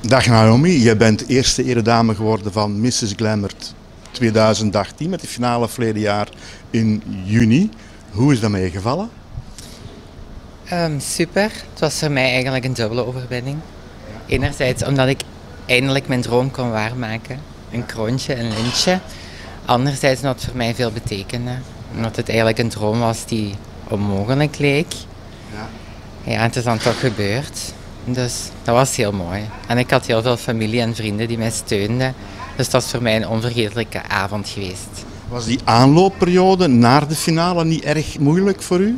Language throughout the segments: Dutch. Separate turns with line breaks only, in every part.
Dag Naomi, jij bent eerste eredame geworden van Mrs. Glamour 2018 met de finale verleden jaar in juni. Hoe is dat meegevallen?
Super. Het was voor mij eigenlijk een dubbele overwinning. Enerzijds omdat ik eindelijk mijn droom kon waarmaken. Een kroontje, een lintje. Anderzijds omdat het voor mij veel betekende. Omdat het eigenlijk een droom was die onmogelijk leek. Ja, het is dan toch gebeurd. Dus dat was heel mooi. En ik had heel veel familie en vrienden die mij steunden. Dus dat was voor mij een onvergetelijke avond geweest.
Was die aanloopperiode naar de finale niet erg moeilijk voor u?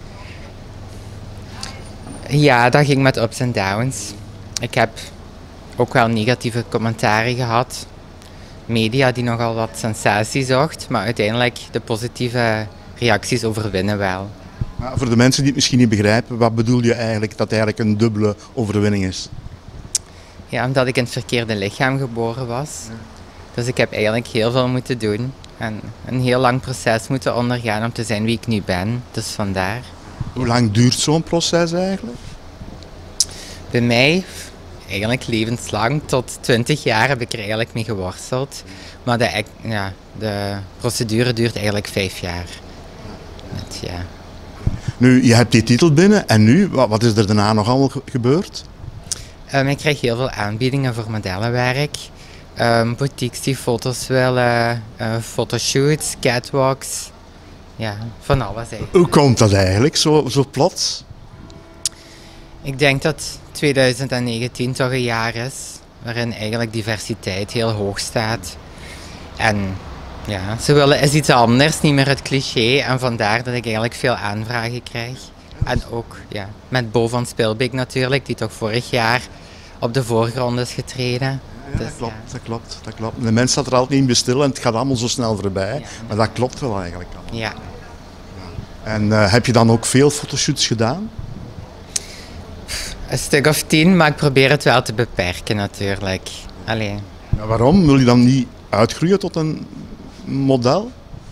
Ja, dat ging met ups en downs. Ik heb ook wel negatieve commentaren gehad. Media die nogal wat sensatie zocht, maar uiteindelijk de positieve reacties overwinnen wel.
Maar voor de mensen die het misschien niet begrijpen, wat bedoel je eigenlijk dat het eigenlijk een dubbele overwinning is?
Ja, omdat ik in het verkeerde lichaam geboren was. Dus ik heb eigenlijk heel veel moeten doen en een heel lang proces moeten ondergaan om te zijn wie ik nu ben. Dus vandaar.
Hoe lang duurt zo'n proces eigenlijk?
Bij mij eigenlijk levenslang, tot 20 jaar heb ik er eigenlijk mee geworsteld. Maar de procedure duurt eigenlijk 5 jaar. Ja.
Nu, je hebt die titel binnen en nu, wat is er daarna nog allemaal gebeurd?
Ik krijg heel veel aanbiedingen voor modellenwerk. Boutiques die foto's willen, fotoshoots, catwalks. Ja, van alles eigenlijk.
Hoe komt dat eigenlijk, zo plots?
Ik denk dat 2019 toch een jaar is waarin eigenlijk diversiteit heel hoog staat. En ja, ze willen eens iets anders, niet meer het cliché. En vandaar dat ik eigenlijk veel aanvragen krijg. En ook met Bo van Spilbeek natuurlijk, die toch vorig jaar op de voorgrond is getreden.
Ja, dus, dat klopt. De mens staat er altijd niet bij stil en het gaat allemaal zo snel voorbij. Maar dat klopt wel eigenlijk al.
Ja.
En heb je dan ook veel fotoshoots gedaan?
Een stuk of 10, maar ik probeer het wel te beperken natuurlijk. Allee.
Ja, waarom? Wil je dan niet uitgroeien tot een model?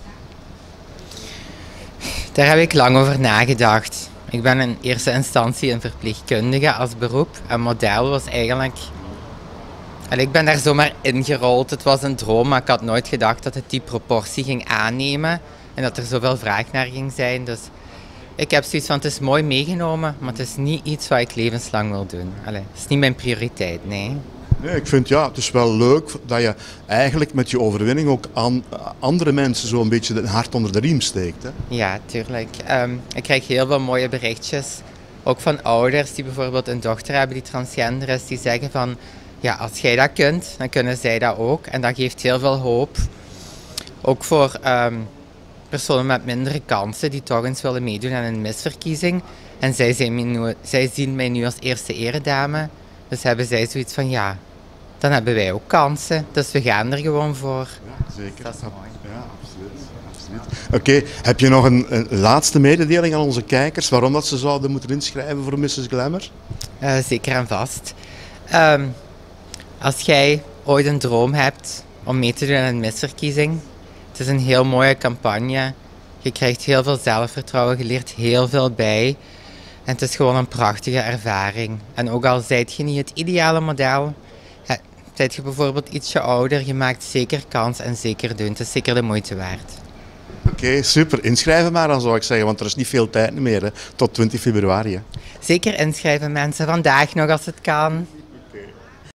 Daar heb ik lang over nagedacht. Ik ben in eerste instantie een verpleegkundige als beroep. En model was eigenlijk... ik ben daar zomaar ingerold. Het was een droom, maar ik had nooit gedacht dat het die proportie ging aannemen. En dat er zoveel vraag naar ging zijn. Dus ik heb zoiets van, het is mooi meegenomen, maar het is niet iets wat ik levenslang wil doen. Het is niet mijn prioriteit, nee.
Nee, ik vind het is wel leuk dat je eigenlijk met je overwinning ook andere mensen zo een beetje het hart onder de riem steekt. Hè?
Ja, tuurlijk. Ik krijg heel veel mooie berichtjes. Ook van ouders die bijvoorbeeld een dochter hebben die transgender is. Die zeggen van, ja, als jij dat kunt, dan kunnen zij dat ook. En dat geeft heel veel hoop. Ook voor personen met mindere kansen die toch eens willen meedoen aan een misverkiezing. En zij zien mij nu als eerste eredame. Dus hebben zij zoiets van, ja, dan hebben wij ook kansen. Dus we gaan er gewoon voor.
Ja, zeker.
Dat is mooi.
Ja, absoluut. Oké, heb je nog een laatste mededeling aan onze kijkers waarom dat ze zouden moeten inschrijven voor Mrs. Glamour?
Zeker en vast. Als jij ooit een droom hebt om mee te doen aan een misverkiezing, het is een heel mooie campagne. Je krijgt heel veel zelfvertrouwen, je leert heel veel bij. En het is gewoon een prachtige ervaring. En ook al zijt je niet het ideale model, zijt je bijvoorbeeld ietsje ouder, je maakt zeker kans en zeker doen. Het is zeker de moeite waard.
Oké, super. Inschrijven maar dan zou ik zeggen, want er is niet veel tijd meer, hè, tot 20 februari. Hè.
Zeker inschrijven mensen, vandaag nog als het kan.